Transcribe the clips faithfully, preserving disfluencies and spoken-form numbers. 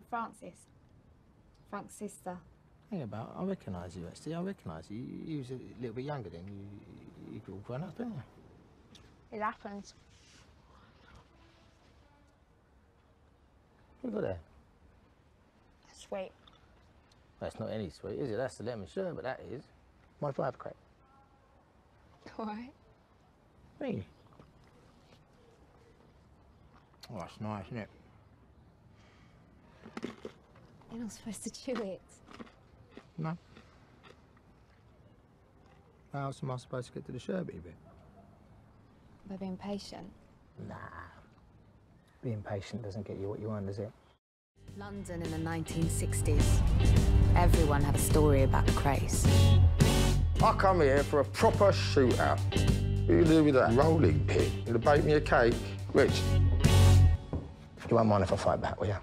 Francis. Frank's sister. Hang about, I recognise you, actually. I recognise you. You was a little bit younger then. You, you all grown up, didn't you? It happens. What have you got there? Sweet. That's not any sweet, is it? That's the lemon sherbet, that is. Mind if I have a crack? All right. Me? Oh, that's nice, isn't it? You're not supposed to chew it. No. How else am I supposed to get to the sherbety bit? By being patient. Nah. Being patient doesn't get you what you want, does it? London in the nineteen sixties. Everyone had a story about the craze. I come here for a proper shootout. You do with that rolling pin. You'll bake me a cake. Rich, you won't mind if I fight back, will you?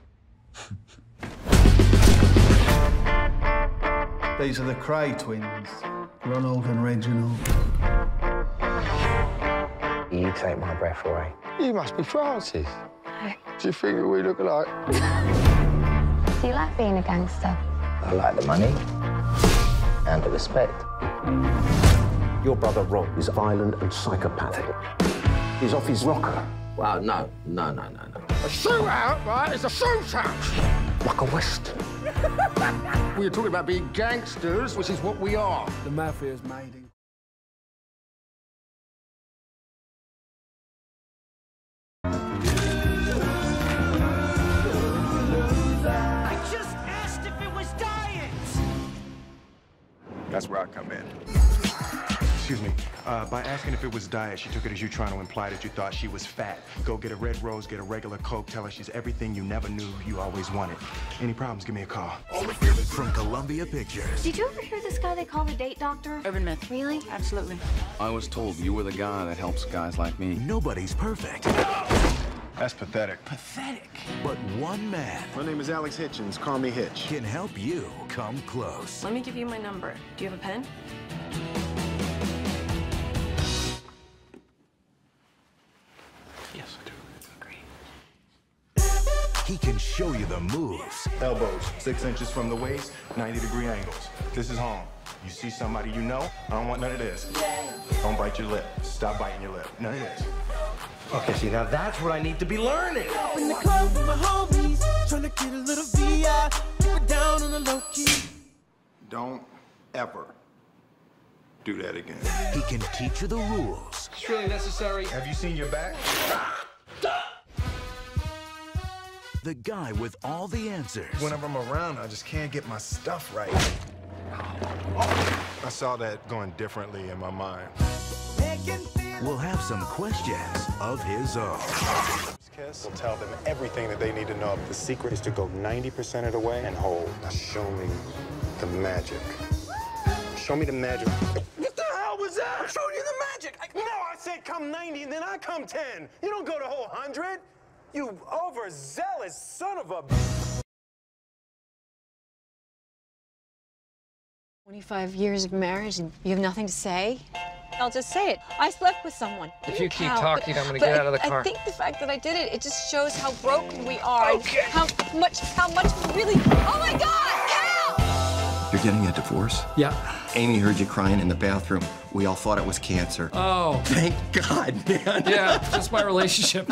These are the Cray twins, Ronald and Reginald. You take my breath away. You must be Francis. No. Do you think that we look alike? Do you like being a gangster? I like the money and the respect. Your brother Rob is violent and psychopathic. He's off his rocker. Well, no, no, no, no, no. A shootout, right? It's a shootout. Like a western. We're talking about being gangsters, which is what we are. The mafia's made him. I just asked if it was diet. That's where I come in. Excuse me. Uh, by asking if it was diet, she took it as you trying to imply that you thought she was fat. Go get a red rose, get a regular Coke, tell her she's everything you never knew you always wanted. Any problems, give me a call. From Columbia Pictures. Did you ever hear this guy they call the date doctor? Urban myth. Really? Absolutely. I was told you were the guy that helps guys like me. Nobody's perfect. That's pathetic. Pathetic. But one man. My name is Alex Hitchens. Call me Hitch. Can help you come close. Let me give you my number. Do you have a pen? Yes, I do. Great. He can show you the moves. Elbows, six inches from the waist, ninety degree angles. This is home. You see somebody you know, I don't want none of this. Don't bite your lip. Stop biting your lip. None of this. Okay, see, now that's what I need to be learning. In the club with my homies, trying to get a little V I, keep it down on the low key. Don't ever do that again. He can teach you the rules. It's really necessary. Have you seen your back? The guy with all the answers. Whenever I'm around, I just can't get my stuff right. I saw that going differently in my mind. Will have some questions of his own. Kiss will tell them everything that they need to know. The secret is to go ninety percent of the way and hold. Now show me the magic. Show me the magic. What the hell was that? I'm showing you the magic. I, no, I said come ninety and then I come ten. You don't go the whole hundred. You overzealous son of a... twenty-five years of marriage and you have nothing to say? I'll just say it. I slept with someone. If you keep Count, talking, but, I'm gonna but get out of the I, car. I think the fact that I did it, it just shows how broken we are. Okay. And how much, how much we really, oh my God, Cal! You're getting a divorce? Yeah. Amy heard you crying in the bathroom. We all thought it was cancer. Oh. Thank God, man. Yeah, just my relationship.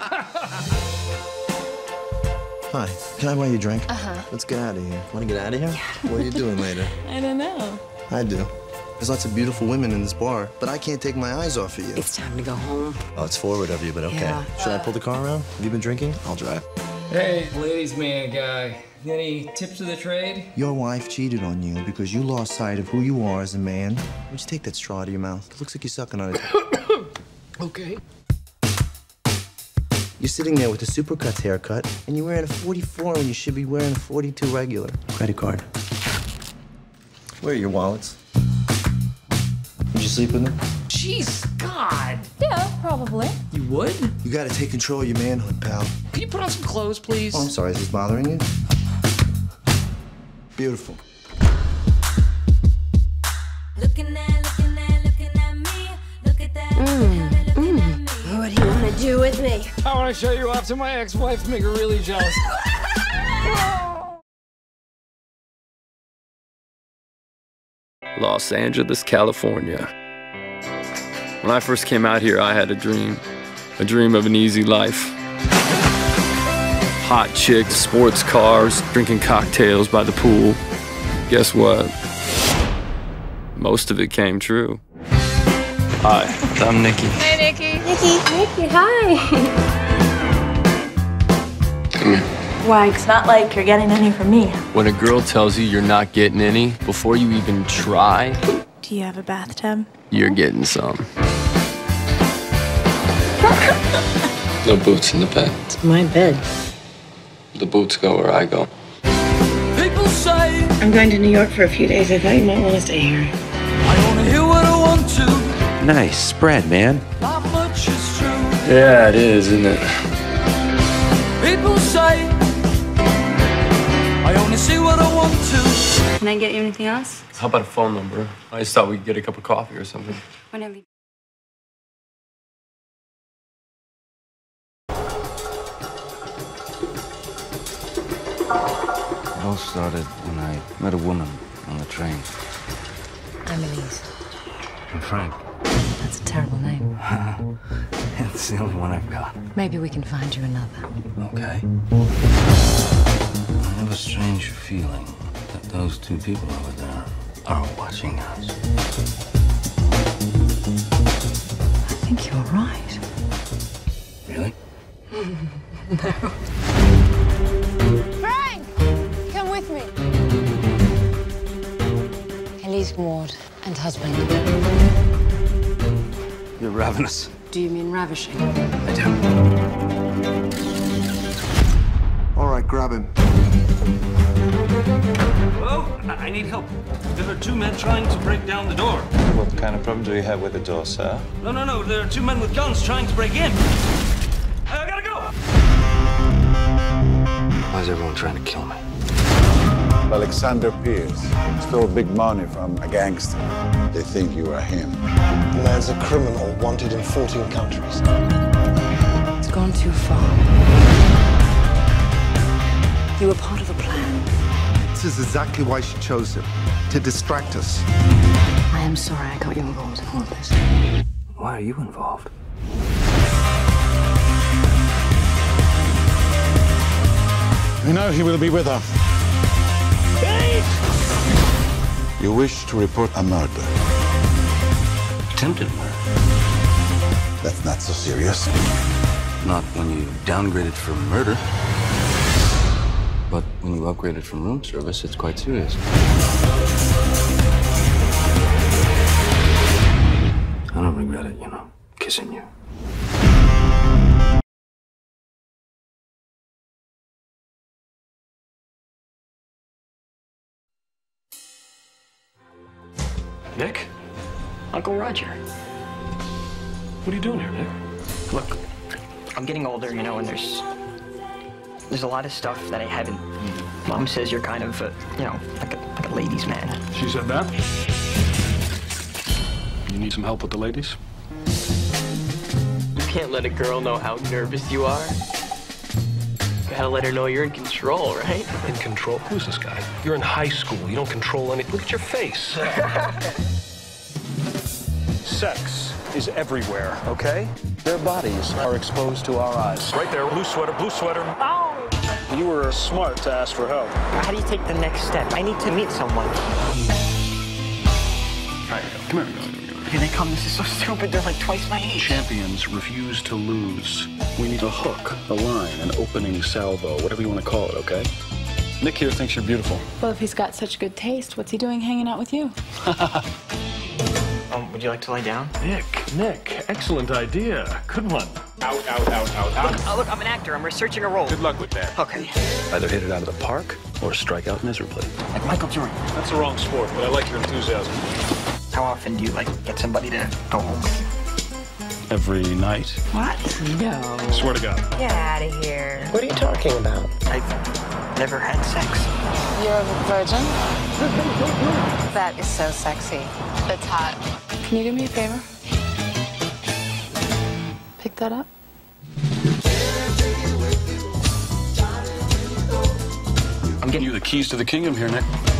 Hi, can I buy you a drink? Uh-huh. Let's get out of here. Want to get out of here? Yeah. What are you doing later? I don't know. I do. There's lots of beautiful women in this bar, but I can't take my eyes off of you. It's time to go home. Oh, it's forward of you, but okay. Yeah. Should I pull the car around? Have you been drinking? I'll drive. Hey, ladies man guy. Any tips of the trade? Your wife cheated on you because you lost sight of who you are as a man. Why don't you take that straw out of your mouth? It looks like you're sucking on it. Okay. You're sitting there with a supercuts haircut, and you're wearing a forty-four when you should be wearing a forty-two regular. Credit card. Where are your wallets? Would you sleep with them? Jeez, God. Yeah, probably. You would? You gotta take control of your manhood, pal. Can you put on some clothes, please? Oh, I'm sorry, is this bothering you? Beautiful. Looking at, looking at, looking at me. Look at that. Mm. Mm. What do you want to do with me? I want to show you off to my ex-wife, make her really jealous. Los Angeles, California. When I first came out here, I had a dream. A dream of an easy life. Hot chicks, sports cars, drinking cocktails by the pool. Guess what? Most of it came true. Hi, I'm Nikki. Hey, Nikki. Nikki. Nikki, hi. Come here. Why? It's not like you're getting any from me. When a girl tells you you're not getting any, before you even try, Do you have a bathtub? you're getting some. No boots in the bed. It's my bed. The boots go where I go. People say I'm going to New York for a few days. I thought you might want to stay here. I only hear what I want to. Nice spread, man. Not much is true. Yeah, it is, isn't it? People say I only see what I want to. Can I get you anything else? How about a phone number? I just thought we could get a cup of coffee or something. Whenever. It all started when I met a woman on the train. I'm Elise. I'm Frank. That's a terrible name. It's the only one I've got. Maybe we can find you another. Okay. I have a strange feeling that those two people over there are watching us. I think you're right. Really? No. Frank! Come with me. Elise Ward and husband. You're ravenous. Do you mean ravishing? I do. All right, grab him. Hello? I need help. There are two men trying to break down the door. What kind of problem do you have with the door, sir? No, no, no. There are two men with guns trying to break in. I gotta go! Why is everyone trying to kill me? Alexander Pierce stole big money from a gangster. They think you are him. The man's a criminal wanted in fourteen countries. It's gone too far. You were part of the plan. This is exactly why she chose him. To distract us. I am sorry I got you involved in all of this. Why are you involved? We know he will be with her. You wish to report a murder. Attempted murder. That's not so serious. Not when you downgrade it from murder. But when you upgrade it from room service, it's quite serious. I don't regret it, you know, kissing you. Nick? Uncle Roger. What are you doing here, Nick? Look, I'm getting older, you know, and there's there's a lot of stuff that I haven't. Mom says you're kind of, a, you know, like a, like a ladies' man. She said that? You need some help with the ladies? You can't let a girl know how nervous you are. You gotta let her know you're in control, right? In control? Who's this guy? You're in high school. You don't control anything. Look at your face. Sex is everywhere, okay? Their bodies are exposed to our eyes. Right there, blue sweater, blue sweater. Oh! You were smart to ask for help. How do you take the next step? I need to meet someone. All right, come here. Here they come. This is so stupid. They're like twice my age. Champions refuse to lose. We need a hook, a line, an opening salvo, whatever you want to call it, okay? Nick here thinks you're beautiful. Well, if he's got such good taste, what's he doing hanging out with you? Um, would you like to lie down? Nick, Nick, excellent idea. Good one. Out, out, out, out, out. Look, uh, look, I'm an actor. I'm researching a role. Good luck with that. Okay. Either hit it out of the park or strike out miserably. Like Michael Jordan. That's the wrong sport, but I like your enthusiasm. How often do you, like, get somebody to go home with you? Every night. What? No. Swear to God. Get out of here. What are you talking about? I've never had sex. You're a virgin? That is so sexy. That's hot. Can you do me a favor? Pick that up. I'm getting you the keys to the kingdom here, Nick.